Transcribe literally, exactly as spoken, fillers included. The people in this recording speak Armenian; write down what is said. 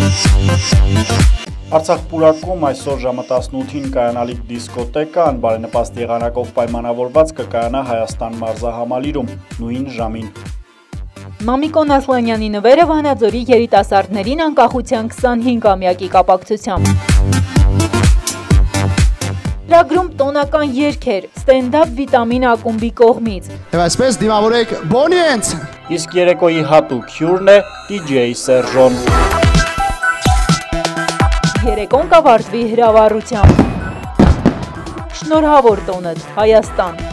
Արցախ պուրակում այսօր ժամը տասնութին կայանալիք դիսկոտեկան բարենպաստ եղանակով պայմանավորված կկայանա Հայաստան մարզահամալիրում նույն ժամին։ Մամիկոն Ասլանյանի նվերը Վանաձորի երիտասարդներին անկախության քսանհինգամյակի կապակցությամբ։ Լրագրում տոնական երգեր, ստենդափ վիտամին ակումբի կողմից։ Եվ այսպես դիմավորեք Բոնիենց։ Իսկ երեկոյի հատուկ հյուրն է դիջեյ Սերժոն։ Երեկոն կավարտվի հրավառությամբ։ Շնորհավոր տոնդ, Հայաստան։